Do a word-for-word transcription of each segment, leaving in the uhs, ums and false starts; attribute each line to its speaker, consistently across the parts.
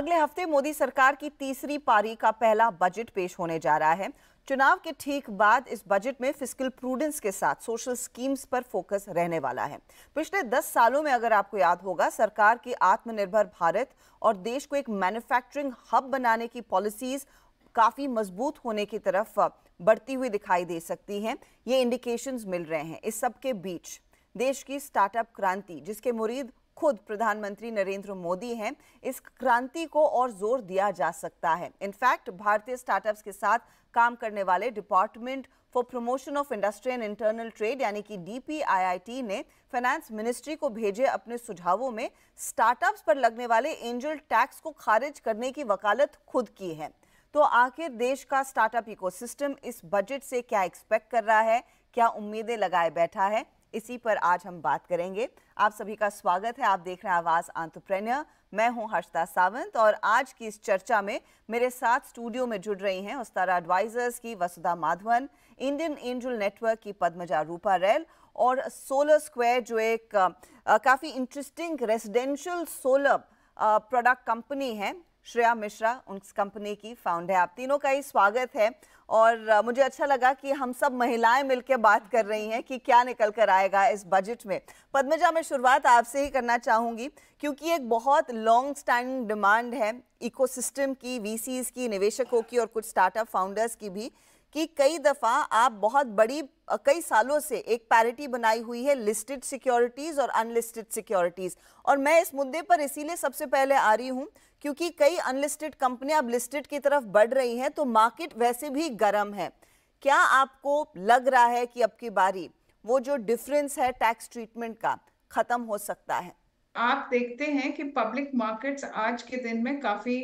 Speaker 1: अगले हफ्ते मोदी सरकार की तीसरी पारी का पहला बजट पेश होने जा रहा है। चुनाव के ठीक बाद इस बजट में फिस्कल प्रूडेंस के साथ सोशल स्कीम्स पर फोकस रहने वाला है। पिछले दस सालों में अगर आपको याद होगा, सरकार की आत्मनिर्भर भारत और देश को एक मैन्युफैक्चरिंग हब बनाने की पॉलिसीज काफी मजबूत होने की तरफ बढ़ती हुई दिखाई दे सकती हैं। ये इंडिकेशंस मिल रहे हैं। इस सब के बीच देश की स्टार्टअप क्रांति, जिसके मुरीद खुद प्रधानमंत्री नरेंद्र मोदी हैं, इस क्रांति को और जोर दिया जा सकता है। इनफैक्ट भारतीय स्टार्टअप्स के साथ काम करने वाले department for promotion of industry and internal trade यानी कि D P I I T ने फाइनेंस मिनिस्ट्री को भेजे अपने सुझावों में स्टार्टअप्स पर लगने वाले एंजल टैक्स को खारिज करने की वकालत खुद की है। तो आखिर देश का स्टार्टअप इकोसिस्टम इस बजट से क्या एक्सपेक्ट कर रहा है, क्या उम्मीदें लगाए बैठा है, इसी पर आज हम बात करेंगे। आप सभी का स्वागत है। आप देख रहे हैं आवाज एंटरप्रेन्योर। मैं हूं हर्षिता सावंत और आज की इस चर्चा में मेरे साथ स्टूडियो में जुड़ रही हैं उस्तारा एडवाइजर्स की Vasudha Madhavan, Indian angel network की पद्मजा रूपारेल और सोलर स्क्वायर, जो एक आ, आ, काफी interesting residential solar product company है, श्रेया मिश्रा उस कंपनी की फाउंडर है। आप तीनों का ही स्वागत है और uh, मुझे अच्छा लगा कि हम सब महिलाएं मिलकर बात कर रही हैं कि क्या निकल कर आएगा इस बजट में। पद्मजा, मैं शुरुआत आपसे ही करना चाहूंगी क्योंकि एक बहुत लॉन्ग स्टैंडिंग डिमांड है इकोसिस्टम की, वीसीज की, निवेशकों की और कुछ स्टार्टअप फाउंडर्स की भी, कि कई दफ़ा आप बहुत बड़ी कई सालों से एक पैरिटी बनाई हुई है लिस्टेड सिक्योरिटीज़ और अनलिस्टेड सिक्योरिटीज़। और मैं इस मुद्दे पर इसीलिए सबसे पहले आ रही हूँ क्योंकि कई अनलिस्टेड कंपनियां अब लिस्टेड की तरफ बढ़ रही हैं, तो मार्केट वैसे भी गर्म है। क्या आपको लग रहा है कि अब की बारी वो जो डिफरेंस है टैक्स ट्रीटमेंट का खत्म हो सकता है?
Speaker 2: आप देखते हैं कि पब्लिक मार्केट्स आज के दिन में काफी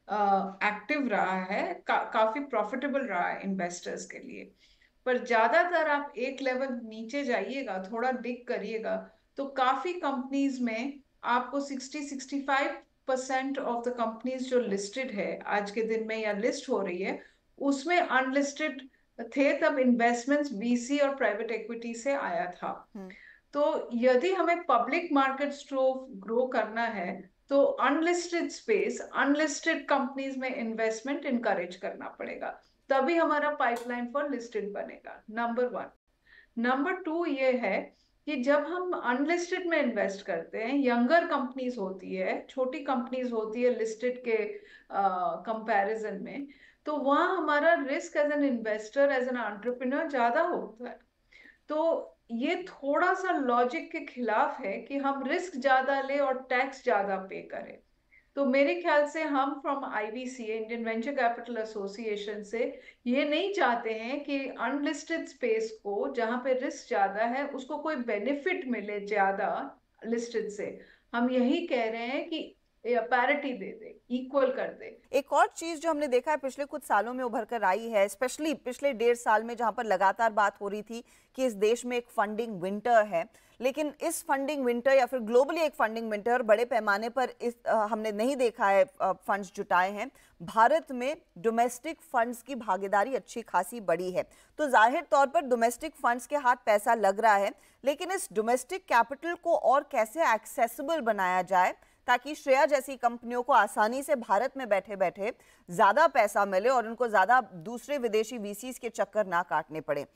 Speaker 2: एक्टिव रहा है, का, काफी प्रॉफिटेबल रहा है इन्वेस्टर्स के लिए। पर ज्यादातर आप एक लेवल नीचे जाइएगा, थोड़ा डिग करिएगा, तो काफी कंपनीज में आपको साठ पैंसठ परसेंट ऑफ द कंपनीज जो लिस्टेड है आज के दिन में या लिस्ट हो रही है, उसमें अनलिस्टेड थे। तब इन्वेस्टमेंट्स वीसी और प्राइवेट इक्विटी से आया था। तो यदि हमें पब्लिक मार्केट्स को ग्रो करना है तो अनलिस्टेड स्पेस, अनलिस्टेड कंपनीज में इन्वेस्टमेंट इनकरेज करना पड़ेगा, तभी हमारा पाइपलाइन फॉर लिस्टेड बनेगा। Number one. नंबर टू ये है कि जब हम अनलिस्टेड में इन्वेस्ट करते हैं, यंगर कंपनीज होती है, छोटी कंपनीज होती है लिस्टेड के कंपैरिजन में, तो वहाँ हमारा risk as an investor, as an entrepreneur ज्यादा होता है। तो ये थोड़ा सा लॉजिक के खिलाफ है कि हम रिस्क ज्यादा ले और टैक्स ज्यादा पे करें। तो मेरे ख्याल से हम from IVC, Indian venture capital association से, ये नहीं चाहते हैं कि अनलिस्टेड स्पेस को, जहां पे रिस्क ज्यादा है, उसको कोई बेनिफिट मिले ज्यादा लिस्टेड से। हम यही कह रहे हैं कि पैरिटी दे दे, इक्वल कर दे।
Speaker 1: एक और चीज जो हमने देखा है पिछले कुछ सालों में उभर कर आई है, स्पेशली पिछले डेढ़ साल में, जहां पर लगातार बात हो रही थी कि इस देश में एक फंडिंग विंटर है, लेकिन इस फंडिंग विंटर या फिर ग्लोबली एक फंडिंग विंटर बड़े पैमाने पर इस आ, हमने नहीं देखा है फंड्स जुटाए हैं। भारत में डोमेस्टिक फंड्स की भागीदारी अच्छी खासी बढ़ी है, तो जाहिर तौर पर डोमेस्टिक फंड्स के हाथ पैसा लग रहा है, लेकिन इस डोमेस्टिक कैपिटल को और कैसे एक्सेसिबल बनाया जाए ताकि श्रेया जैसी कंपनियों को आसानी से भारत में बैठे बैठे ज्यादा पैसा मिले और उनको ज्यादा दूसरे विदेशी वीसीज के चक्कर ना काटने पड़े।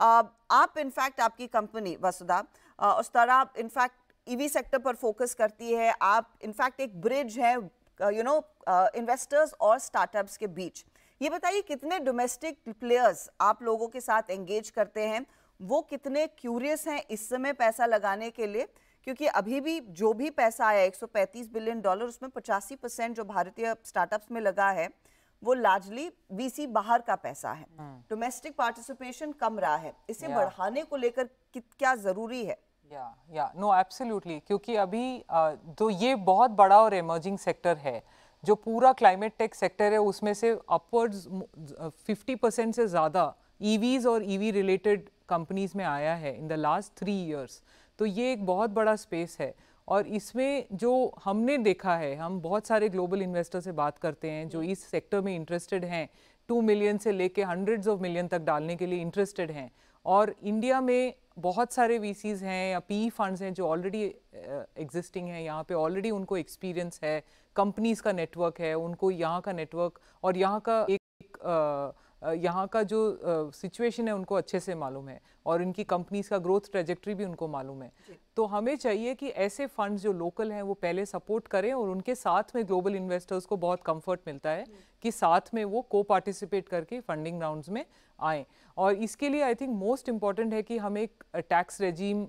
Speaker 1: आप इनफैक्ट, आपकी कंपनी Vasudha Ostara in fact EV sector पर फोकस करती है। आप इनफैक्ट एक ब्रिज है यू नो इन्वेस्टर्स और स्टार्टअप्स के बीच। ये बताइए, कितने डोमेस्टिक प्लेयर्स आप लोगों के साथ एंगेज करते हैं, वो कितने क्यूरियस हैं इस समय पैसा लगाने के लिए? क्योंकि अभी भी जो भी पैसा आया एक सौ पैंतीस बिलियन डॉलर, उसमें पचासी परसेंट जो भारतीय स्टार्टअप्स में लगा है वो लार्जली वीसी बाहर का पैसा है। डोमेस्टिक पार्टिसिपेशन कम रहा है, इसे yeah. बढ़ाने को लेकर क्या जरूरी है?
Speaker 3: या या नो एब्सोल्युटली, क्योंकि अभी तो ये बहुत बड़ा और इमर्जिंग सेक्टर है। जो पूरा क्लाइमेट टेक सेक्टर है उसमें से अपवर्ड्स फिफ्टी परसेंट से ज़्यादा ईवीज और ईवी रिलेटेड कंपनीज में आया है in the last three years. तो ये एक बहुत बड़ा स्पेस है और इसमें जो हमने देखा है, हम बहुत सारे ग्लोबल इन्वेस्टर से बात करते हैं जो इस सेक्टर में इंटरेस्टेड हैं, टू मिलियन से लेके हंड्रेड्स ऑफ मिलियन तक डालने के लिए इंटरेस्टेड हैं, और इंडिया में बहुत सारे वीसीज हैं या पी फंड्स हैं जो ऑलरेडी एग्जिस्टिंग हैं, यहाँ पे ऑलरेडी उनको एक्सपीरियंस है, कंपनीज का नेटवर्क है, उनको यहाँ का नेटवर्क और यहाँ का एक uh, यहाँ का जो सिचुएशन uh, है उनको अच्छे से मालूम है और इनकी कंपनीज का ग्रोथ ट्रेजेक्ट्री भी उनको मालूम है। तो हमें चाहिए कि ऐसे फंड्स जो लोकल हैं वो पहले सपोर्ट करें और उनके साथ में ग्लोबल इन्वेस्टर्स को बहुत कंफर्ट मिलता है कि साथ में वो को पार्टिसिपेट करके फंडिंग राउंड्स में आएँ। और इसके लिए आई थिंक मोस्ट इम्पॉर्टेंट है कि हम एक टैक्स रेजीम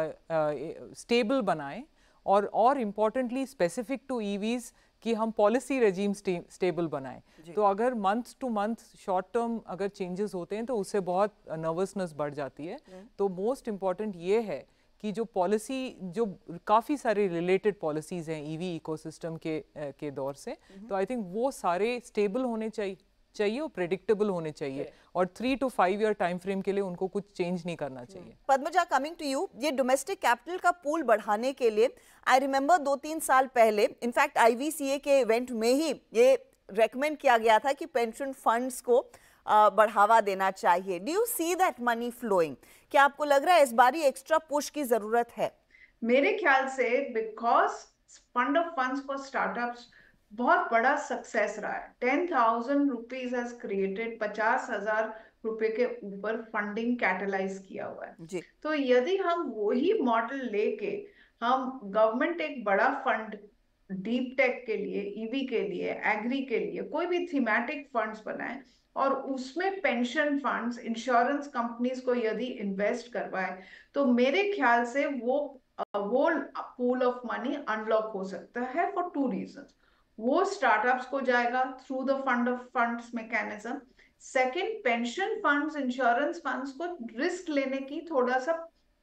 Speaker 3: स्टेबल बनाएं और और इम्पॉर्टेंटली स्पेसिफिक टू ईवीज कि हम पॉलिसी रेजीम स्टेबल बनाएं। तो अगर month to month short term अगर चेंजेस होते हैं तो उससे बहुत नर्वसनेस बढ़ जाती है। तो मोस्ट इम्पॉर्टेंट ये है कि जो पॉलिसी, जो काफ़ी सारे रिलेटेड पॉलिसीज़ हैं ईवी इकोसिस्टम के के दौर से, तो आई थिंक वो सारे स्टेबल होने चाहिए चाहिए और प्रेडिक्टेबल होने चाहिए और three two five year time frame के लिए उनको कुछ चेंज नहीं करना चाहिए।
Speaker 1: पद्मजा, कमिंग टू यू, ये डोमेस्टिक कैपिटल का पूल बढ़ाने के लिए आई रिमेंबर दो तीन साल पहले इनफैक्ट आईवीसीए के इवेंट में ही ये रेकमेंड किया गया था कि पेंशन फंड्स को uh, बढ़ावा देना चाहिए। Do you see that money flowing? क्या आपको लग रहा है इस बार ये एक्स्ट्रा पुश की जरूरत है?
Speaker 2: मेरे ख्याल से because fund of funds for startups बहुत बड़ा सक्सेस रहा है। Ten thousand rupees has created, पचास हजार रुपए के ऊपर फंडिंग कैटलाइज किया हुआ है
Speaker 1: जी।
Speaker 2: तो यदि हम वही मॉडल लेके हम गवर्नमेंट एक बड़ा फंड डीप टेक के लिए, ईवी के लिए, एग्री के लिए कोई भी थीमेटिक फंड्स बनाए और उसमें पेंशन फंड्स, इंश्योरेंस कंपनीज को यदि इन्वेस्ट करवाए तो मेरे ख्याल से वो वो पूल ऑफ मनी अनलॉक हो सकता है फॉर टू रीजंस। वो स्टार्टअप्स को जाएगा through the fund of funds mechanism. Second, pension funds, insurance funds को रिस्क लेने की थोड़ा सा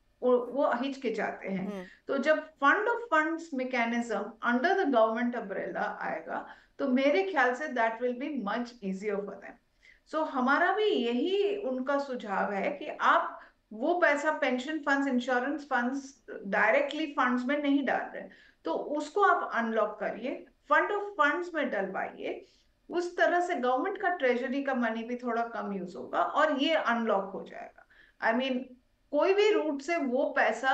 Speaker 2: वो हिचकिचाते हैं। तो जब fund of funds mechanism under the government umbrella आएगा तो मेरे ख्याल से that will be much easier for them. So हमारा भी यही उनका सुझाव है कि आप वो पैसा pension funds, insurance funds directly funds में नहीं डाल रहे तो उसको आप अनलॉक करिए, फंड ऑफ फंड्स में डलवाइए। उस तरह से गवर्नमेंट का ट्रेजरी का मनी भी थोड़ा कम यूज होगा और ये अनलॉक हो जाएगा। आई I मीन mean, कोई भी रूट से वो पैसा,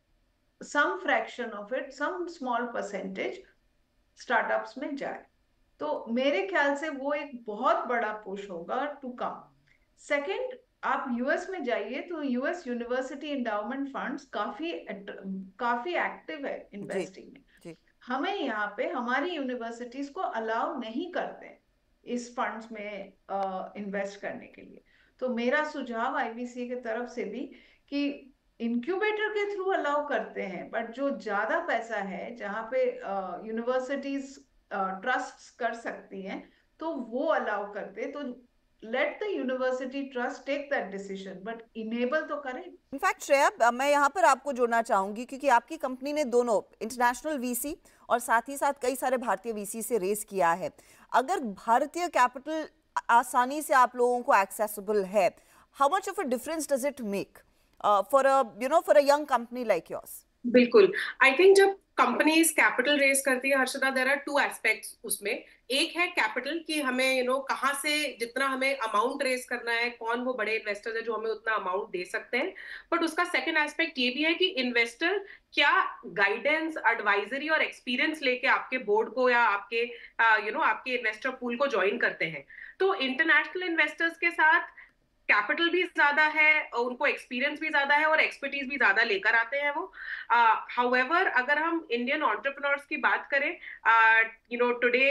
Speaker 2: some fraction of it, some small percentage startups में जाए तो मेरे ख्याल से वो एक बहुत बड़ा पुश होगा टू कम। सेकंड, आप यूएस में जाइए तो यूएस यूनिवर्सिटी एंडाउमेंट फंड्स काफी काफी एक्टिव है इन्वेस्टिंग में। जी। हमें यहाँ पे हमारी यूनिवर्सिटीज को अलाउ नहीं करते इस फंड्स में इन्वेस्ट करने के लिए। तो मेरा सुझाव आईवीसी के तरफ से भी कि इंक्यूबेटर के थ्रू अलाउ करते हैं, बट जो ज्यादा पैसा है जहाँ पे यूनिवर्सिटीज ट्रस्ट कर सकती हैं तो वो अलाउ करते, तो let the university trust take that decision, but enable तो करें।
Speaker 1: इनफैक्ट श्रेया, मैं यहाँ पर आपको जोड़ना चाहूंगी क्योंकि आपकी कंपनी ने दोनों इंटरनेशनल वीसी और साथ ही साथ कई सारे भारतीय वीसी से रेस किया है। अगर भारतीय कैपिटल आसानी से आप लोगों को एक्सेसिबल है, how much of a difference does it make for a you know for a young company like yours?
Speaker 4: बिल्कुल, आई थिंक जब कंपनीज कैपिटल रेज करती है Harshada, there are two aspects उसमें। एक है कैपिटल कि हमें यू नो कहाँ से जितना हमें अमाउंट रेज करना है, कौन वो बड़े इन्वेस्टर्स है जो हमें उतना अमाउंट दे सकते हैं। बट उसका सेकंड एस्पेक्ट ये भी है कि इन्वेस्टर क्या गाइडेंस, एडवाइजरी और एक्सपीरियंस लेके आपके बोर्ड को या आपके यू नो आपके इन्वेस्टर पूल को ज्वाइन करते हैं। तो इंटरनेशनल इन्वेस्टर्स के साथ कैपिटल भी ज्यादा है, उनको एक्सपीरियंस भी ज्यादा है और एक्सपर्टीज भी ज्यादा लेकर आते हैं वो। हाउएवर uh, अगर हम इंडियन एंटरप्रेन्योर्स की बात करें, यू नो टुडे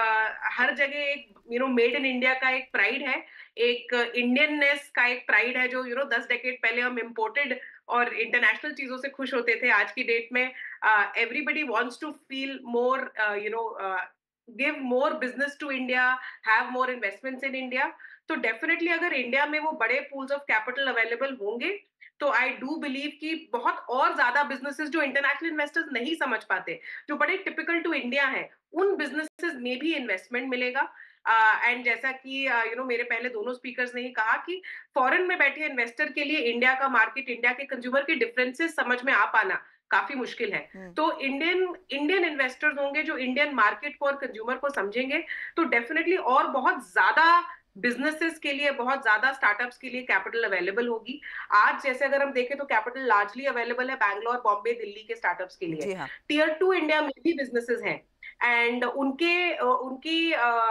Speaker 4: हर जगह एक you know made in India का एक प्राइड है, एक इंडियननेस का एक प्राइड है जो यू नो दस डेकेड पहले हम इम्पोर्टेड और इंटरनेशनल चीजों से खुश होते थे। आज की डेट में everybody wants to feel more you know give more business to India, have more investments in India. तो डेफिनेटली अगर इंडिया में वो बड़े पूल्स ऑफ कैपिटल अवेलेबल होंगे तो आई डू बिलीव कि बहुत और ज्यादा बिजनेसेस जो इंटरनेशनल इन्वेस्टर्स नहीं समझ पाते, जो बड़े टिपिकल टू इंडिया है, उन बिजनेसेस में भी इन्वेस्टमेंट मिलेगा। एंड uh, जैसा कि you uh, know you know, मेरे पहले दोनों स्पीकर्स ने ही कहा कि फॉरेन में बैठे इन्वेस्टर के लिए इंडिया का मार्केट, इंडिया के कंज्यूमर के डिफरेंसेस समझ में आ पाना काफी मुश्किल है। hmm. तो इंडियन इंडियन इन्वेस्टर्स होंगे जो इंडियन मार्केट को और कंज्यूमर को समझेंगे तो डेफिनेटली और बहुत ज्यादा बिजनेसेस के लिए, बहुत ज्यादा स्टार्टअप्स के लिए कैपिटल अवेलेबल होगी। आज जैसे अगर हम देखें तो कैपिटल लार्जली अवेलेबल है बैंगलोर, बॉम्बे, दिल्ली के स्टार्टअप्स के लिए।
Speaker 1: हाँ।
Speaker 4: टीयर टू इंडिया में भी बिजनेसेस हैं एंड उनके उनकी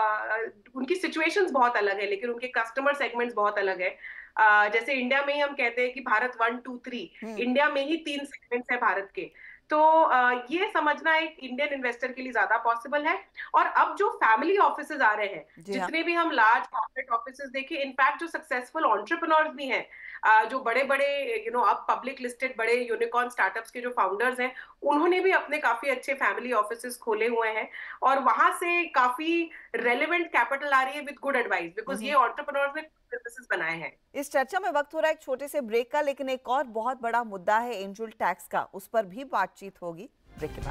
Speaker 4: उनकी सिचुएशंस बहुत अलग है, लेकिन उनके कस्टमर सेगमेंट्स बहुत अलग है। Uh, जैसे इंडिया में ही हम कहते हैं कि Bharat one two three, India में ही तीन सेगमेंट्स है भारत के। तो uh, ये समझना एक इंडियन इन्वेस्टर के लिए ज्यादा पॉसिबल है। और अब जो फैमिली ऑफिसेज आ रहे हैं, जितने भी हम लार्ज कॉर्पोरेट ऑफिसेज देखें, इनफैक्ट जो सक्सेसफुल एंटरप्रेन्योर्स भी हैं, uh, जो बड़े बड़े यू नो अब पब्लिक लिस्टेड बड़े यूनिकॉर्न स्टार्टअप्स के जो फाउंडर्स हैं, उन्होंने भी अपने काफी अच्छे फैमिली ऑफिसेज खोले हुए हैं और वहां से काफी रेलेवेंट कैपिटल आ रही है विद गुड एडवाइस, बिकॉज ये एंटरप्रेन्योर्स ने बिजनेसेस बनाए हैं।
Speaker 1: इस चर्चा में वक्त हो रहा है एक छोटे से ब्रेक का, लेकिन एक और बहुत बड़ा मुद्दा है एंजल टैक्स का, उस पर भी बातचीत होगी ब्रेक के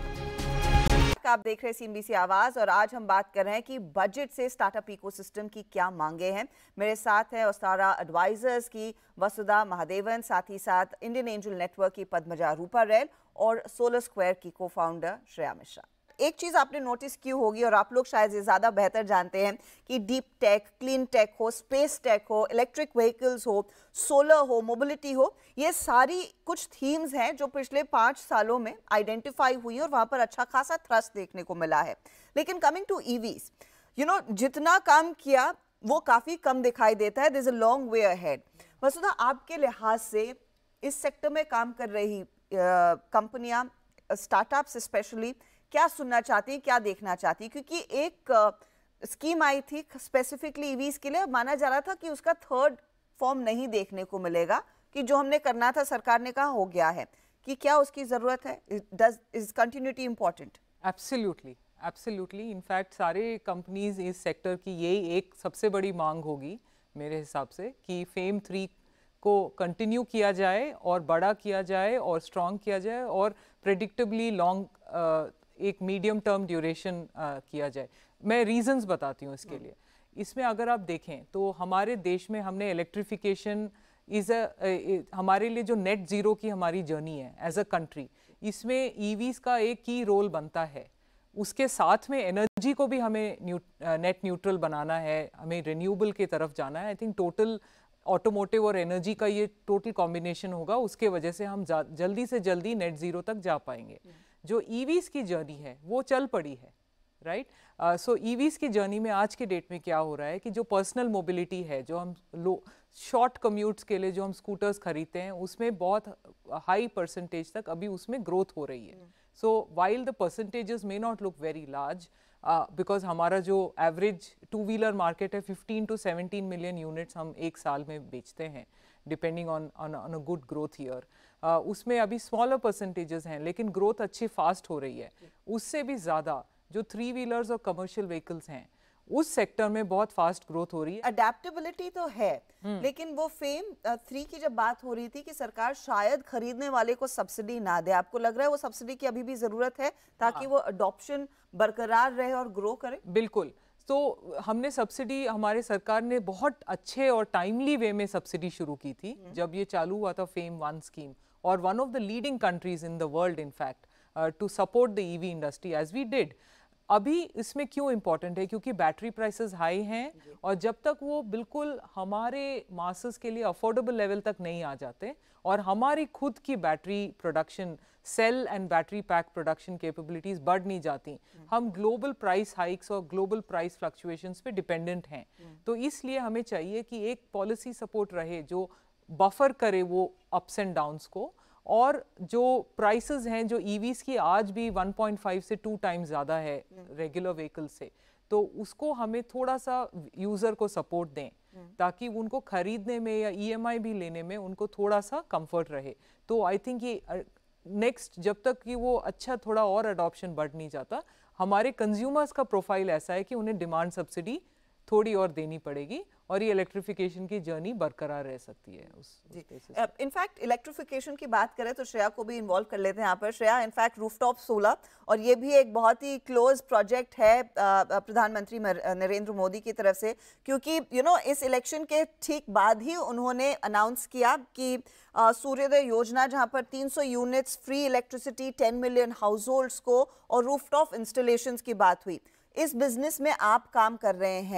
Speaker 1: बाद। आप देख रहे हैं सीएनबीसी आवाज और आज हम बात कर रहे हैं कि बजट से स्टार्टअप इकोसिस्टम की क्या मांगे हैं। मेरे साथ है ओस्तारा एडवाइजर्स की वसुधा महादेवन, साथ ही साथ इंडियन एंजल नेटवर्क की पद्मजा रूपारेल और सोलर स्क्वायर की को फाउंडर श्रेया मिश्रा। एक चीज आपने नोटिस की होगी और आप लोग शायद ज्यादा बेहतर जानते हैं कि डीप टेक, क्लीन टेक हो, स्पेस टेक हो, इलेक्ट्रिक व्हीकल्स हो, सोलर हो, मोबिलिटी हो, ये सारी कुछ थीम्स हैं जो पिछले पांच सालों में आइडेंटिफाई हुई और वहां पर अच्छा खासा थ्रस्ट देखने को मिला है। लेकिन coming to EVs, you know, जितना काम किया वो काफी कम दिखाई देता है। There is a long way ahead. Vasudha, आपके लिहाज से इस सेक्टर में काम कर रही कंपनियां, स्टार्टअप्स स्पेशली, क्या सुनना चाहती है, क्या देखना चाहती है? क्योंकि एक स्कीम आई थी स्पेसिफिकली ईवीज के लिए, माना जा रहा था कि उसका थर्ड फॉर्म नहीं देखने को मिलेगा, कि जो हमने करना था सरकार ने कहा हो गया है, कि क्या उसकी जरूरत है? Does is continuity important?
Speaker 3: Absolutely, absolutely. In fact सारे कंपनीज इस सेक्टर की यही एक सबसे बड़ी मांग होगी मेरे हिसाब से, कि फेम थ्री को कंटिन्यू किया जाए और बड़ा किया जाए और स्ट्रॉन्ग किया जाए और प्रेडिक्टेबली लॉन्ग एक मीडियम टर्म ड्यूरेशन किया जाए। मैं रीजंस बताती हूँ इसके लिए। इसमें अगर आप देखें तो हमारे देश में हमने इलेक्ट्रिफिकेशन इज़ अ हमारे लिए जो नेट ज़ीरो की हमारी जर्नी है एज अ कंट्री, इसमें ईवीज़ का एक की रोल बनता है। उसके साथ में एनर्जी को भी हमें न्यू, नेट न्यूट्रल बनाना है, हमें रिन्यूएबल की तरफ जाना है। आई थिंक टोटल ऑटोमोटिव और एनर्जी का ये टोटल कॉम्बिनेशन होगा, उसके वजह से हम जल्दी से जल्दी नेट ज़ीरो तक जा पाएंगे। जो ईवीज़ की जर्नी है वो चल पड़ी है, राइट। सो ईवीज़ की जर्नी में आज के डेट में क्या हो रहा है कि जो पर्सनल मोबिलिटी है, जो हम लो शॉर्ट कम्यूट्स के लिए जो हम स्कूटर्स खरीदते हैं, उसमें बहुत हाई परसेंटेज तक अभी उसमें ग्रोथ हो रही है। So while the percentages may not look very large, because हमारा जो एवरेज टू व्हीलर मार्केट है fifteen to seventeen million units हम एक साल में बेचते हैं, depending on on a good growth year. Uh, उसमें अभी स्मॉलर परसेंटेजेस हैं, लेकिन ग्रोथ अच्छी फास्ट हो रही है। उससे भी ज़्यादा जो थ्री व्हीलर्स और कमर्शियल व्हीकल्स हैं, उस सेक्टर में बहुत फास्ट ग्रोथ हो रही है।
Speaker 1: अडेप्टेबिलिटी तो है, लेकिन वो फेम थ्री की जब बात हो रही थी कि सरकार शायद खरीदने वाले को सब्सिडी ना दे, आपको लग रहा है वो सब्सिडी की अभी भी जरूरत है ताकि हाँ। वो अडॉप्शन बरकरार रहे और ग्रो करे?
Speaker 3: बिल्कुल। तो हमने सब्सिडी, हमारे सरकार ने बहुत अच्छे और टाइमली वे में सब्सिडी शुरू की थी जब ये चालू हुआ था फेम वन स्कीम, और one of the leading countries in the world in fact to support the EV industry as we did. अभी इसमें क्यों इम्पोर्टेंट है? क्योंकि बैटरी प्राइसेस हाई हैं और जब तक वो बिल्कुल हमारे मासेस के लिए अफोर्डेबल लेवल तक नहीं आ जाते और हमारी खुद की battery production, cell and battery pack production capabilities बढ़ नहीं जाती, हम ग्लोबल प्राइस हाइक्स और ग्लोबल प्राइस फ्लक्चुएशंस पे डिपेंडेंट हैं। तो इसलिए हमें चाहिए कि एक पॉलिसी सपोर्ट रहे जो बफर करे वो अप्स एंड डाउन्स को, और जो प्राइसेस हैं जो ईवीज़ की आज भी वन पॉइंट फाइव से टू टाइम्स ज़्यादा है रेगुलर व्हीकल से, तो उसको हमें थोड़ा सा यूज़र को सपोर्ट दें ताकि उनको खरीदने में या ईएमआई भी लेने में उनको थोड़ा सा कंफर्ट रहे। तो आई थिंक ये नेक्स्ट जब तक कि वो अच्छा थोड़ा और अडॉप्शन बढ़ नहीं जाता, हमारे कंज्यूमर्स का प्रोफाइल ऐसा है कि उन्हें डिमांड सब्सिडी थोड़ी और देनी पड़ेगी और ये इलेक्ट्रिफिकेशन की जर्नी बरकरार रह सकती है उस
Speaker 1: इनफैक्ट इलेक्ट्रिफिकेशन की बात करें तो श्रेया को भी इन्वॉल्व कर लेते हैं यहाँ पर। श्रेया, इनफैक्ट रूफटॉप सोलर, और ये भी एक बहुत ही क्लोज प्रोजेक्ट है प्रधानमंत्री नरेंद्र मोदी की तरफ से, क्योंकि यू नो इस इलेक्शन के ठीक बाद ही उन्होंने अनाउंस किया कि सूर्योदय योजना, जहाँ पर तीन सौ units free electricity ten million households को और रूफटॉप इंस्टॉलेशंस की बात हुई। इस बिजनेस में आप काम कर रहे हैं,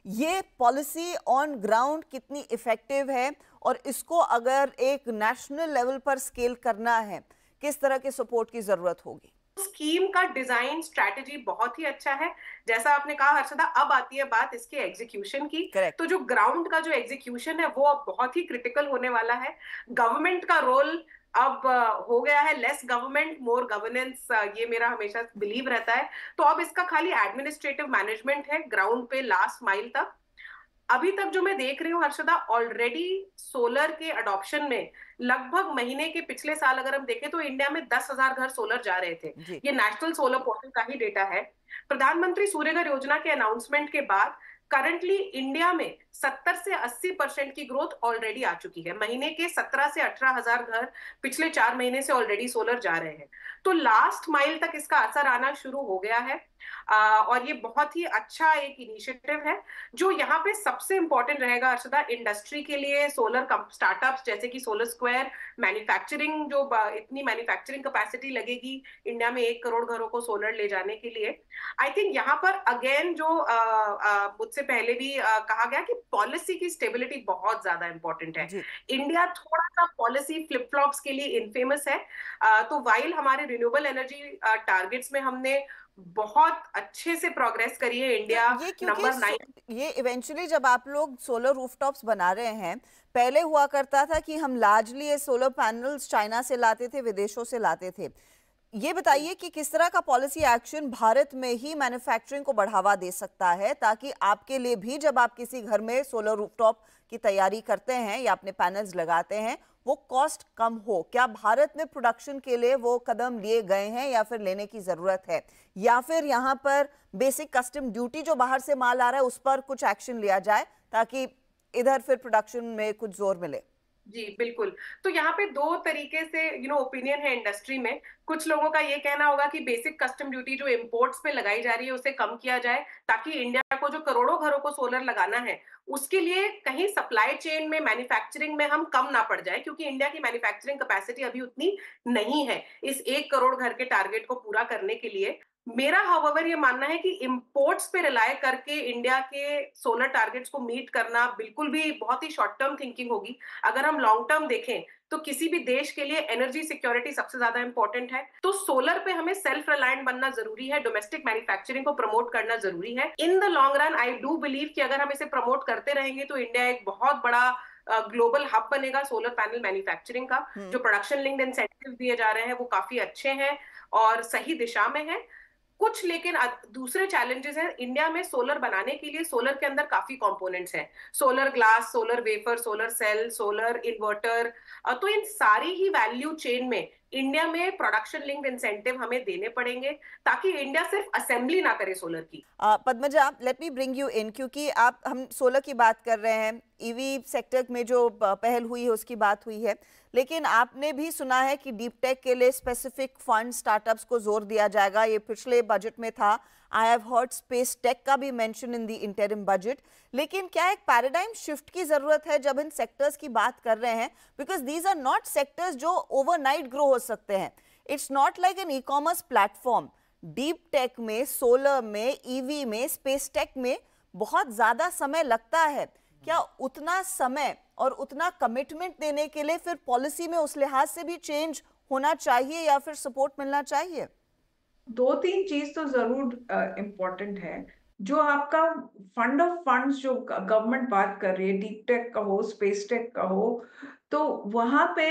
Speaker 1: ये पॉलिसी ऑन ग्राउंड कितनी इफेक्टिव है और इसको अगर एक नेशनल लेवल पर स्केल करना है, किस तरह के सपोर्ट की जरूरत होगी?
Speaker 4: स्कीम का डिजाइन स्ट्रैटेजी बहुत ही अच्छा है, जैसा आपने कहा हर्षदा। अब आती है बात इसके एग्जीक्यूशन की।
Speaker 1: Correct.
Speaker 4: तो जो ग्राउंड का जो एग्जीक्यूशन है वो अब बहुत ही क्रिटिकल होने वाला है। गवर्नमेंट का रोल अब हो गया है लेस गवर्नमेंट मोर गवर्नेंस, ये मेरा हमेशा बिलीव रहता है। तो अब इसका खाली एडमिनिस्ट्रेटिव मैनेजमेंट है ग्राउंड पे लास्ट माइल तक। अभी तक जो मैं देख रही हूँ हर्षदा, ऑलरेडी सोलर के अडॉप्शन में लगभग महीने के पिछले साल अगर हम देखें तो इंडिया में दस हजार घर सोलर जा रहे थे। ये नेशनल सोलर पोर्टल का ही डेटा है। प्रधानमंत्री सूर्यघर योजना के अनाउंसमेंट के बाद करंटली इंडिया में सत्तर से अस्सी परसेंट की ग्रोथ ऑलरेडी आ चुकी है। महीने के सत्रह से अठारह हजार घर पिछले चार महीने से ऑलरेडी सोलर जा रहे हैं। तो लास्ट माइल तक इसका असर आना शुरू हो गया है। आ, और ये बहुत ही अच्छा एक इनिशिएटिव है। जो यहाँ पे सबसे इंपॉर्टेंट रहेगा हर्षदा इंडस्ट्री के लिए, सोलर स्टार्टअप्स जैसे कि सोलर स्क्वायर, मैन्युफैक्चरिंग, जो इतनी मैन्युफैक्चरिंग कैपेसिटी लगेगी इंडिया में एक करोड़ घरों को सोलर ले जाने के लिए। आई थिंक यहाँ पर अगेन जो मुझसे पहले भी आ, कहा गया कि पॉलिसी की स्टेबिलिटी बहुत ज्यादा इंपॉर्टेंट है। इंडिया थोड़ा सा पॉलिसी फ्लिप फ्लॉप्स के लिए इनफेमस है। आ, तो वाइल हमारे रिन्यूएबल एनर्जी टारगेट्स में हमने बहुत अच्छे से प्रोग्रेस करी है इंडिया नंबर नाइन।
Speaker 1: ये इवेंचुअली जब आप लोग सोलर रूफटॉप्स बना रहे हैं, पहले हुआ करता था कि हम लार्जली ये सोलर पैनल्स चाइना से लाते थे, विदेशों से लाते थे। ये बताइए कि किस तरह का पॉलिसी एक्शन भारत में ही मैन्युफैक्चरिंग को बढ़ावा दे सकता है, ताकि आपके लिए भी जब आप किसी घर में सोलर रूफटॉप की तैयारी करते हैं या अपने पैनल्स लगाते हैं वो कॉस्ट कम हो। क्या भारत में प्रोडक्शन के लिए वो कदम लिए गए हैं या फिर लेने की जरूरत है, या फिर यहाँ पर बेसिक कस्टम ड्यूटी जो बाहर से माल आ रहा है उस पर कुछ एक्शन लिया जाए ताकि इधर फिर प्रोडक्शन में कुछ जोर मिले?
Speaker 4: जी बिल्कुल। तो यहाँ पे दो तरीके से यू नो ओपिनियन है इंडस्ट्री में। कुछ लोगों का ये कहना होगा कि बेसिक कस्टम ड्यूटी जो इंपोर्ट्स पे लगाई जा रही है उसे कम किया जाए, ताकि इंडिया को जो करोड़ों घरों को सोलर लगाना है उसके लिए कहीं सप्लाई चेन में, मैन्युफैक्चरिंग में हम कम ना पड़ जाए, क्योंकि इंडिया की मैन्युफैक्चरिंग कैपेसिटी अभी उतनी नहीं है इस एक करोड़ घर के टारगेट को पूरा करने के लिए। मेरा हाउएवर ये मानना है कि इंपोर्ट्स पे रिलाय करके इंडिया के सोलर टारगेट्स को मीट करना बिल्कुल भी बहुत ही शॉर्ट टर्म थिंकिंग होगी। अगर हम लॉन्ग टर्म देखें तो किसी भी देश के लिए एनर्जी सिक्योरिटी सबसे ज्यादा इंपॉर्टेंट है। तो सोलर पे हमें सेल्फ रिलायंट बनना जरूरी है, डोमेस्टिक मैन्युफैक्चरिंग को प्रमोट करना जरूरी है। In the long run I do believe कि अगर हम इसे प्रमोट करते रहेंगे तो इंडिया एक बहुत बड़ा ग्लोबल हब बनेगा सोलर पैनल मैन्युफैक्चरिंग का। जो प्रोडक्शन लिंक्ड इंसेंटिव दिए जा रहे हैं वो काफी अच्छे हैं और सही दिशा में है। कुछ लेकिन दूसरे चैलेंजेस हैं इंडिया में सोलर बनाने के लिए। सोलर के अंदर काफी कंपोनेंट्स हैं, solar glass, solar wafer, solar cell, solar inverter. तो इन सारी ही वैल्यू चेन में इंडिया में प्रोडक्शन लिंक्ड इंसेंटिव हमें देने पड़ेंगे ताकि इंडिया सिर्फ असेंबली ना करे सोलर की।
Speaker 1: Padmaja, let me bring you in, क्योंकि आप हम सोलर की बात कर रहे हैं, ईवी सेक्टर में जो पहल हुई है उसकी बात हुई है, लेकिन आपने भी सुना है कि डीप टेक के लिए स्पेसिफिक फंड स्टार्टअप्स को जोर दिया जाएगा। ये पिछले बजट में था। I have heard space tech का भी mention in the interim budget. लेकिन क्या एक पैराडाइम शिफ्ट की जरूरत है जब इन सेक्टर्स की बात कर रहे हैं, because these are not sectors जो ओवरनाइट ग्रो हो सकते हैं। It's not like an e commerce platform. Deep tech में, सोलर में, ईवी में, स्पेस टेक में बहुत ज्यादा समय लगता है। क्या उतना समय और उतना कमिटमेंट देने के लिए फिर पॉलिसी में उस लिहाज से भी चेंज होना चाहिए या फिर सपोर्ट मिलना चाहिए?
Speaker 2: दो तीन चीज तो जरूर इम्पोर्टेंट है। जो आपका फंड ऑफ फंड्स जो गवर्नमेंट बात कर रही है, डीप टेक का हो, स्पेस टेक का हो, तो वहां पे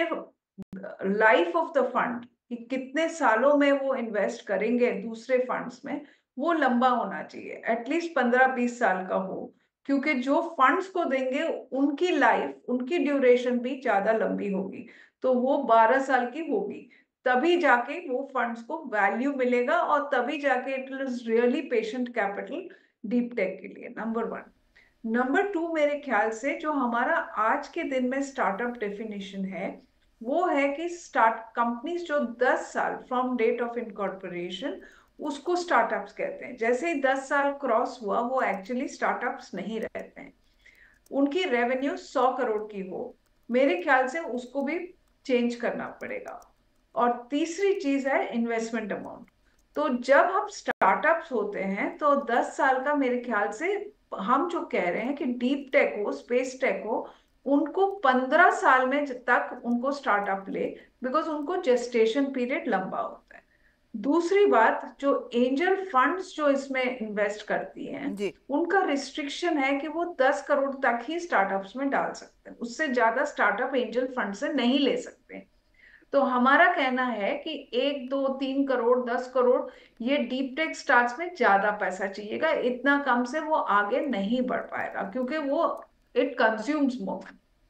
Speaker 2: लाइफ ऑफ द फंड कि कितने सालों में वो इन्वेस्ट करेंगे दूसरे फंड्स में, वो लंबा होना चाहिए, एटलीस्ट पंद्रह बीस साल का हो, क्योंकि जो फंड्स को देंगे उनकी लाइफ, उनकी ड्यूरेशन भी ज्यादा लंबी होगी। तो वो बारह साल की होगी, तभी जाके वो फंड्स को वैल्यू मिलेगा और तभी जाके it is really patient capital deep tech के लिए। Number one. नंबर टू, मेरे ख्याल से जो हमारा आज के दिन में स्टार्टअप डेफिनेशन है वो है कि स्टार्ट कंपनीज जो दस साल फ्रॉम डेट ऑफ इनकॉर्पोरेशन, उसको स्टार्टअप्स कहते हैं। जैसे ही दस साल क्रॉस हुआ वो एक्चुअली स्टार्टअप्स नहीं रहते हैं। उनकी रेवेन्यू सौ करोड़ की हो, मेरे ख्याल से उसको भी चेंज करना पड़ेगा। और तीसरी चीज है इन्वेस्टमेंट अमाउंट। तो जब हम स्टार्टअप्स होते हैं तो दस साल का मेरे ख्याल से, हम जो कह रहे हैं कि डीप टेक हो, स्पेस टेक हो, उनको पंद्रह साल में जब तक उनको स्टार्टअप ले, बिकॉज उनको जेस्टेशन पीरियड लंबा होता है। दूसरी बात, जो एंजल फंड्स जो इसमें इन्वेस्ट करती हैं,
Speaker 1: जी
Speaker 2: उनका रिस्ट्रिक्शन है कि वो दस करोड़ तक ही स्टार्टअप्स में डाल सकते हैं, उससे ज्यादा स्टार्टअप एंजल फंड से नहीं ले सकते। तो हमारा कहना है कि एक दो तीन करोड़ दस करोड़ ये डीप टेक स्टार्ट्स में ज्यादा पैसा चाहिएगा, इतना कम से वो आगे नहीं बढ़ पाएगा, क्योंकि वो इट कंज्यूम्स मोर।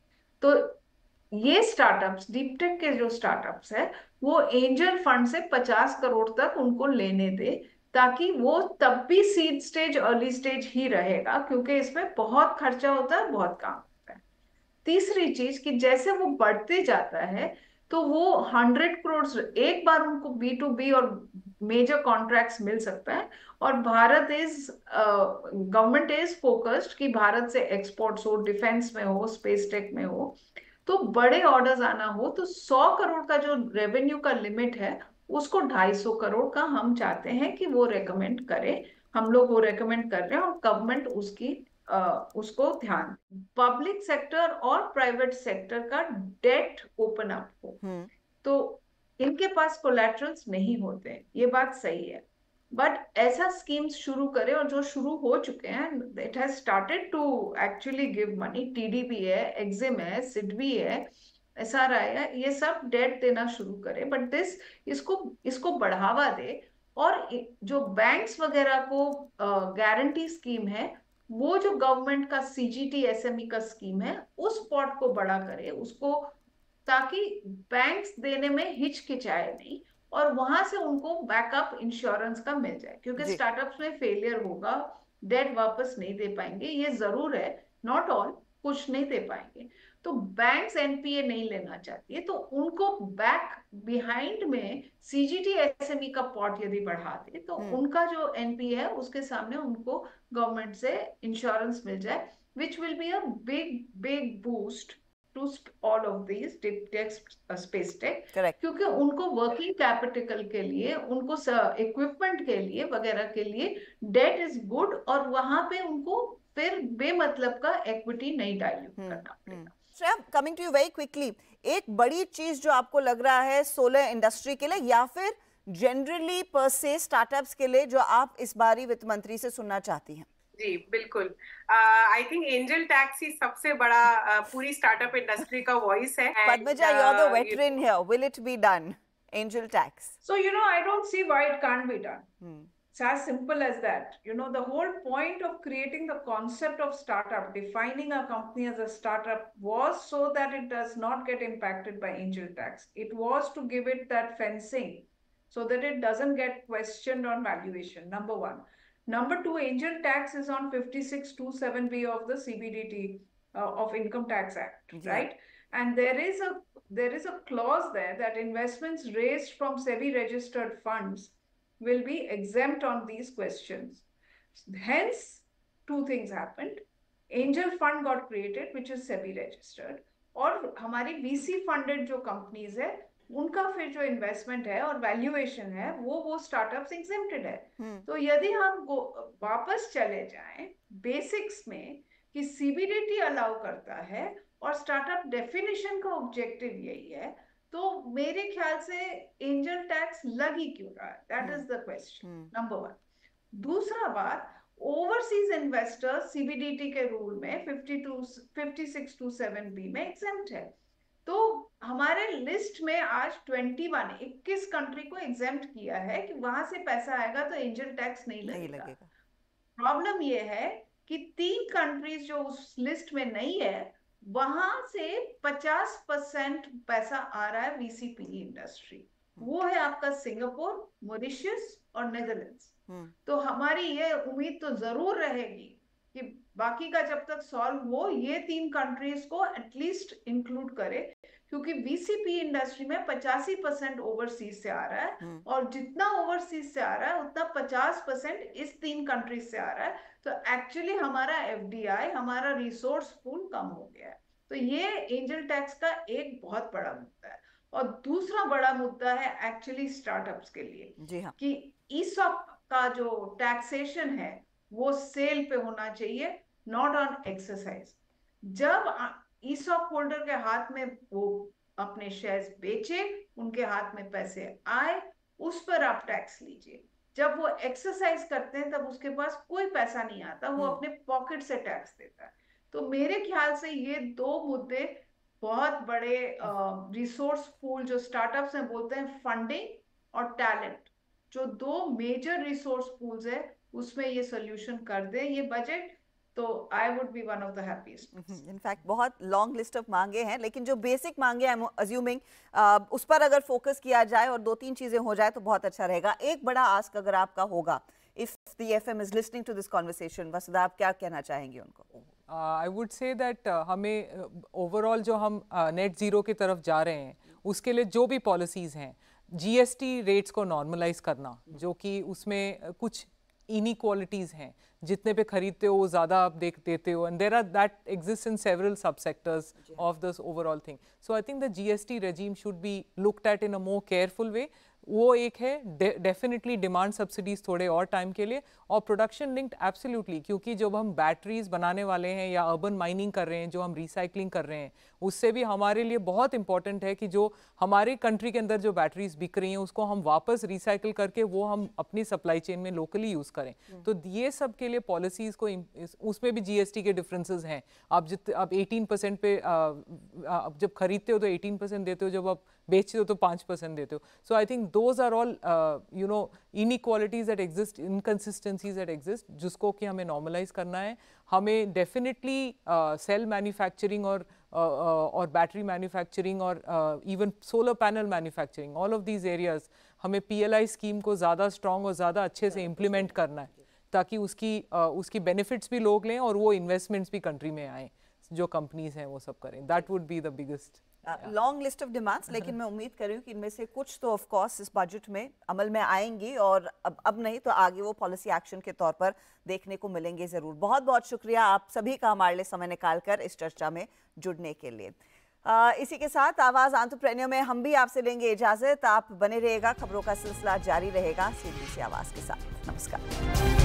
Speaker 2: तो ये स्टार्टअप्स, डीप टेक के जो स्टार्टअप्स है, वो एंजल फंड से पचास करोड़ तक उनको लेने दे, ताकि वो तब भी सीड स्टेज, अर्ली स्टेज ही रहेगा, क्योंकि इसमें बहुत खर्चा होता है, बहुत काम होता है। तीसरी चीज कि जैसे वो बढ़ते जाता है तो वो हंड्रेड करोड़ एक बार उनको बी टू बी और मेजर कॉन्ट्रैक्ट्स मिल सकता है। और Bharat is, government is focused कि भारत से एक्सपोर्ट्स हो, डिफेंस में हो, स्पेस टेक में हो, तो बड़े ऑर्डर्स आना हो, तो सौ करोड़ का जो रेवेन्यू का लिमिट है उसको ढाई सौ करोड़ का हम चाहते हैं कि वो रेकमेंड करे। हम लोग वो रेकमेंड कर रहे हैं और गवर्नमेंट उसकी Uh, उसको ध्यान, पब्लिक सेक्टर और प्राइवेट सेक्टर का डेट ओपन अप हो, तो इनके पास कोलैटरल्स नहीं होते, ये बात सही है, बट ऐसा स्कीम्स शुरू करें, और जो शुरू हो चुके हैं, it has started to actually give money. TDB है, एक्सिम है, सिडबी है, एसआरआई है, ये सब डेट देना शुरू करे, बट दिस इसको इसको बढ़ावा दे। और जो बैंक्स वगैरह को गारंटी स्कीम है, वो जो गवर्नमेंट का सीजीटी एसएमई का स्कीम है, उस पॉट को बड़ा करे उसको, ताकि बैंक्स देने में हिचकिचाए नहीं, और वहां से उनको बैकअप इंश्योरेंस का मिल जाए, क्योंकि स्टार्टअप्स में फेलियर होगा, डेट वापस नहीं दे पाएंगे, ये जरूर है, नॉट ऑल, कुछ नहीं दे पाएंगे। तो बैंक्स एनपीए नहीं लेना चाहती है, तो उनको बैक बिहाइंड में सीजीटी एसएमई का पॉट यदि बढ़ा दे, तो उनका जो एनपीए है उसके सामने उनको गवर्नमेंट से इंश्योरेंस मिल जाए, which will be a big big boost to all of these deep tech, space tech, क्योंकि उनको वर्किंग कैपिटल के लिए, उनको इक्विपमेंट के लिए वगैरह के लिए डेट इज गुड, और वहां पे उनको फिर बेमतलब का इक्विटी नहीं डाइल्यूट करना पड़ेगा।
Speaker 1: Shreya, coming to you very quickly, एक बड़ी चीज जो आपको लग रहा है सोलर इंडस्ट्री के लिए या फिर जनरली पर से स्टार्टअप्स के लिए, जो आप इस बारी वित्त मंत्री से सुनना चाहती हैं?
Speaker 4: जी बिल्कुल, आई थिंक एंजल टैक्स ही सबसे बड़ा uh, पूरी स्टार्टअप इंडस्ट्री का वॉइस है।
Speaker 1: Padmaja, uh, you're the veteran here. Will it be done? Angel tax.
Speaker 2: So you know, I don't see why it can't be done. Hmm. It's as simple as that. You know, the whole point of creating the concept of startup, defining a company as a startup, was so that it does not get impacted by angel tax. It was to give it that fencing so that it doesn't get questioned on valuation, number one. Number two, angel tax is on fifty-six twenty-seven B of the C B D T uh, of Income Tax Act, yeah. Right? And there is a there is a clause there that investments raised from SEBI registered funds will be exempt on these questions. Hence, two things happened. Angel fund got created, which is SEBI registered, और हमारी V C funded जो companies है, उनका फिर जो investment है और valuation है, वो वो स्टार्टअप्स एग्जेम्प्टेड है। hmm. तो यदि हम वापस चले जाएं बेसिक्स में कि सीबीडीटी अलाउ करता है और स्टार्टअप डेफिनेशन का ऑब्जेक्टिव यही है, तो मेरे ख्याल से एंजल टैक्स लग ही क्यों रहा है? That is the question number one. दूसरा बात, ओवरसीज इन्वेस्टर्स सीबीडीटी के रूल में फिफ्टी सिक्स ट्वेंटी-सेवन बी में एग्जेम्प्ट है, तो हमारे लिस्ट में आज इक्कीस इक्कीस कंट्री को एग्जेम्प्ट किया है कि वहां से पैसा आएगा तो एंजल टैक्स नहीं लगेगा। प्रॉब्लम ये है कि तीन कंट्रीज जो उस लिस्ट में नहीं है, वहां से पचास परसेंट पैसा आ रहा है वीसीपीई इंडस्ट्री, वो है आपका सिंगापुर, मॉरिशस और नेदरलैंड्स। तो हमारी ये उम्मीद तो जरूर रहेगी कि बाकी का जब तक सॉल्व हो, ये तीन कंट्रीज को एटलीस्ट इंक्लूड करे, क्योंकि वीसीपी इंडस्ट्री में पचासी परसेंट ओवरसीज से आ रहा है, और जितना ओवरसीज से आ रहा है उतना पचास परसेंट इस तीन कंट्रीज से आ रहा है। तो एक्चुअली हमारा एफडीआई, हमारा रिसोर्स पूल कम हो गया है। तो ये एंजल टैक्स का एक बहुत बड़ा मुद्दा है। और दूसरा बड़ा मुद्दा है एक्चुअली स्टार्टअप्स के लिए
Speaker 1: जी हाँ,
Speaker 2: कि ईसॉप का जो टैक्सेशन है वो सेल पे होना चाहिए, नॉट ऑन एक्सरसाइज। जब ईसॉप होल्डर के हाथ में वो अपने शेयर्स बेचे, उनके हाथ में पैसे आए, उस पर आप टैक्स लीजिए। जब वो एक्सरसाइज करते हैं तब उसके पास कोई पैसा नहीं आता, वो अपने पॉकेट से टैक्स देता है। तो मेरे ख्याल से ये दो मुद्दे बहुत बड़े रिसोर्स पूल जो स्टार्टअप्स हैं बोलते हैं फंडिंग और टैलेंट, जो दो मेजर रिसोर्स पूल्स है, उसमें ये सोल्यूशन कर दे ये बजट, तो I would be one of the happiest.
Speaker 1: In fact बहुत लॉन्ग लिस्ट ऑफ मांगे हैं, लेकिन जो बेसिक मांगे हैं अज्यूमिंग उस पर अगर फोकस किया जाए और दो तीन चीजें हो जाए तो बहुत अच्छा रहेगा। एक बड़ा आस्क अगर आपका होगा, if the FM is listening to this conversation, Vasudha आप क्या कहना चाहेंगी उनको?
Speaker 3: आई वुड से दैट हमें ओवरऑल uh, जो हम नेट uh, ज़ीरो की तरफ जा रहे हैं उसके लिए जो भी पॉलिसीज़ हैं, जीएसटी रेट्स को नॉर्मलाइज करना, जो कि उसमें uh, कुछ इनइक्वालिटीज़ हैं, जितने पे खरीदते हो वो ज़्यादा आप देख देते हो, and there are that exist in several sub sectors of this overall thing. So I think the GST regime should be looked at in a more careful way. वो एक है। डेफिनेटली डिमांड सब्सिडीज थोड़े और time के लिए, और production linked absolutely, क्योंकि जब हम बैटरीज बनाने वाले हैं या अर्बन माइनिंग कर रहे हैं, जो हम रिसाइकलिंग कर रहे हैं, उससे भी हमारे लिए बहुत इंपॉर्टेंट है कि जो हमारी कंट्री के अंदर जो बैटरीज बिक रही हैं उसको हम वापस रिसाइकिल करके वो हम अपनी सप्लाई चेन में लोकली यूज़ करें। तो ये सब के लिए पॉलिसीज़ को, उसमें भी जीएसटी के डिफरेंसेस हैं। आप जित आप एटीन परसेंट पे आप जब खरीदते हो तो एटीन परसेंट देते हो, जब आप बेचते हो तो पाँच परसेंट देते हो। So I think those are all you know inequalities that exist, inconsistencies that exist, जिसको कि हमें नॉर्मलाइज करना है। हमें डेफिनेटली सेल मैन्युफैक्चरिंग और uh, uh, और बैटरी मैन्युफैक्चरिंग और even solar panel manufacturing, all of these areas हमें पीएलआई स्कीम को ज़्यादा स्ट्रॉन्ग और ज़्यादा अच्छे से इम्प्लीमेंट करना है, ताकि उसकी uh, उसकी बेनिफिट्स भी लोग लें और वो इन्वेस्टमेंट्स भी कंट्री में आएँ, जो कंपनीज हैं वो सब करें। That would be the biggest
Speaker 1: long list of demands, लेकिन मैं उम्मीद कर रही हूँ कि इनमें से कुछ तो ऑफ कोर्स इस बजट में अमल में आएंगी, और अब अब नहीं तो आगे वो पॉलिसी एक्शन के तौर पर देखने को मिलेंगे ज़रूर। बहुत बहुत शुक्रिया आप सभी का हमारे लिए समय निकालकर इस चर्चा में जुड़ने के लिए। आ, इसी के साथ आवाज़ एंटरप्रेन्योर में हम भी आपसे लेंगे इजाज़त। आप बने रहिएगा, खबरों का सिलसिला जारी रहेगा सीबीसी आवाज़ के साथ। नमस्कार।